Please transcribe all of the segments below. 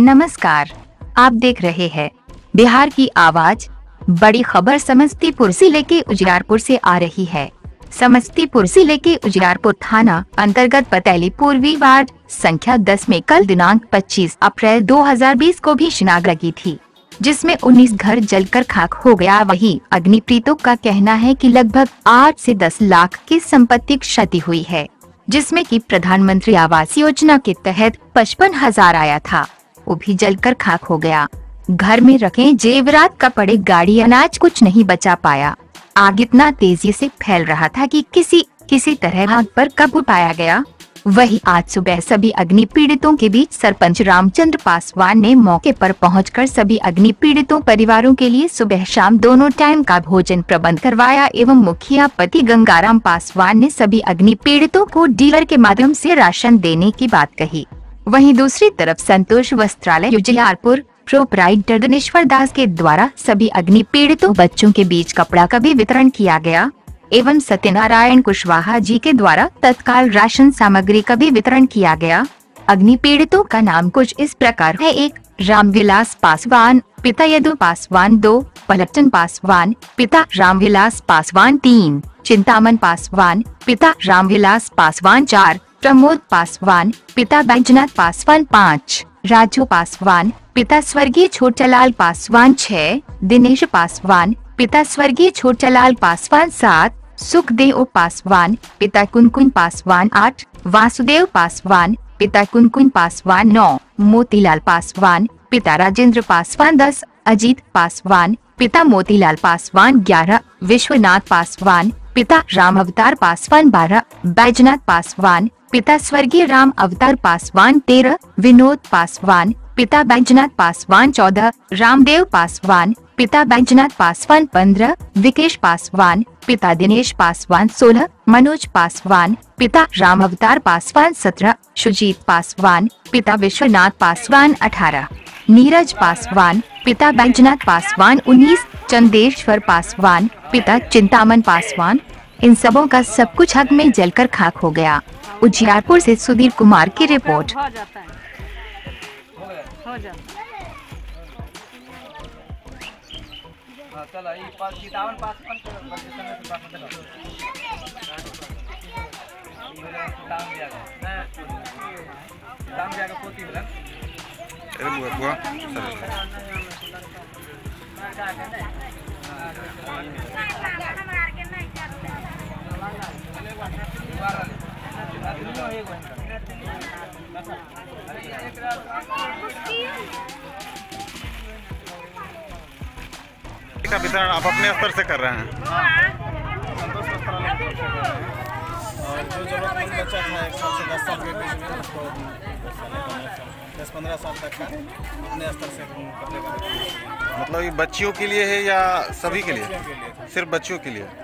नमस्कार, आप देख रहे हैं बिहार की आवाज। बड़ी खबर समस्तीपुर जिले के उजियारपुर से आ रही है। समस्तीपुर जिले के उजियारपुर थाना अंतर्गत पतैली पूर्वी वार्ड संख्या 10 में कल दिनांक 25 अप्रैल 2020 को भीषण आग लगी थी, जिसमें 19 घर जलकर खाक हो गया। वहीं अग्निपीड़ितों का कहना है कि लगभग 8 से 10 लाख की संपत्ति क्षति हुई है, जिसमें कि प्रधानमंत्री आवास योजना के तहत 55,000 आया था, वो भी जलकर खाक हो गया। घर में रखे जेवरात, कपड़े, गाड़ी, अनाज कुछ नहीं बचा पाया। आग इतना तेजी से फैल रहा था कि किसी तरह आग पर काबू पाया गया। वहीं आज सुबह सभी अग्नि पीड़ितों के बीच सरपंच रामचंद्र पासवान ने मौके पर पहुंचकर सभी अग्नि पीड़ितों परिवारों के लिए सुबह शाम दोनों टाइम का भोजन प्रबंध करवाया एवं मुखिया पति गंगाराम पासवान ने सभी अग्नि पीड़ितों को डीलर के माध्यम से राशन देने की बात कही। वहीं दूसरी तरफ संतोष वस्त्रालय उजियारपुर प्रोपराइटर दिनेश्वर दास के द्वारा सभी अग्नि पीड़ितों बच्चों के बीच कपड़ा का भी वितरण किया गया एवं सत्यनारायण कुशवाहा जी के द्वारा तत्काल राशन सामग्री का भी वितरण किया गया। अग्नि पीड़ितों का नाम कुछ इस प्रकार है: 1 रामविलास पासवान, पिता यदु पासवान, 2 पलटन पासवान, पिता रामविलास पासवान, 3 चिंतामन पासवान, पिता रामविलास पासवान, 4 प्रमोद पासवान, पिता बैजनाथ पासवान, 5 राजू पासवान, पिता स्वर्गीय छोटालाल पासवान, 6 दिनेश पासवान, पिता स्वर्गीय छोटालाल पासवान, 7 सुखदेव पासवान, पिता कुनकुन पासवान, 8 वासुदेव पासवान, पिता कुनकुन पासवान, 9 मोतीलाल पासवान, पिता राजेंद्र पासवान, 10 अजीत पासवान, पिता मोतीलाल पासवान, 11 विश्वनाथ पासवान, पिता राम अवतार पासवान, 12 बैजनाथ पासवान, पिता स्वर्गीय राम अवतार पासवान, 13 विनोद पासवान, पिता बैजनाथ पासवान, 14 रामदेव पासवान, पिता बैजनाथ पासवान, 15 विकेश पासवान, पिता दिनेश पासवान, 16 मनोज पासवान, पिता राम अवतार पासवान, 17 सुजीत पासवान, पिता विश्वनाथ पासवान, 18 नीरज पासवान, पिता बैजनाथ पासवान, 19 चंदेश्वर पासवान, पिता चिंतामन पासवान। इन सबों का सब कुछ आग में जलकर खाक हो गया। उजियारपुर से सुधीर कुमार की रिपोर्ट। का वितरण आप अपने स्तर से कर रहे हैं? और जो जरूरतमंद बच्चा था 1 साल से 10 साल के बीच में उसको 10-15 साल तक का अपने स्तर से कपड़े का वितरण। मतलब ये बच्चियों के लिए है या सभी के लिए? सिर्फ बच्चों के लिए।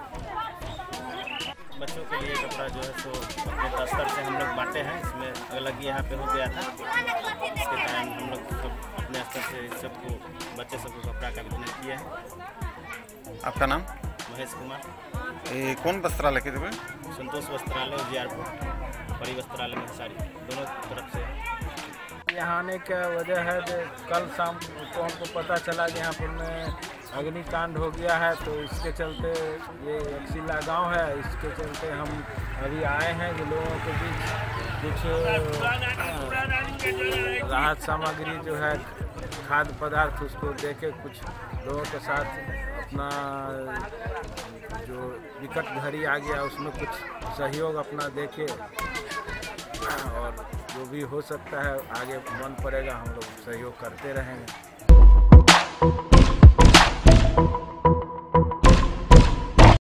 बच्चों के लिए कपड़ा जो है सो अपने स्तर से हम लोग बांटे हैं। इसमें अलग यहाँ पे हो गया था, इसके कारण हम लोग सब अपने स्तर से सबको बच्चे सबको कपड़ा का वितरण किया है। आपका नाम? महेश कुमार। ये कौन वस्त्रालय के थे? संतोष वस्त्रालय उजियारपुर, परी वस्त्रालय में सारी दोनों तरफ से। यहाँ आने का वजह है कि कल शाम को हमको पता चला कि यहाँ पर में अग्निकांड हो गया है, तो इसके चलते ये एक्सिला गांव है, इसके चलते हम अभी आए हैं कि लोगों के बीच कुछ राहत सामग्री जो है खाद्य पदार्थ उसको देके कुछ लोगों के साथ अपना जो विकट घड़ी आ गया उसमें कुछ सहयोग अपना देके और जो भी हो सकता है आगे मन पड़ेगा हम लोग सहयोग करते रहेंगे।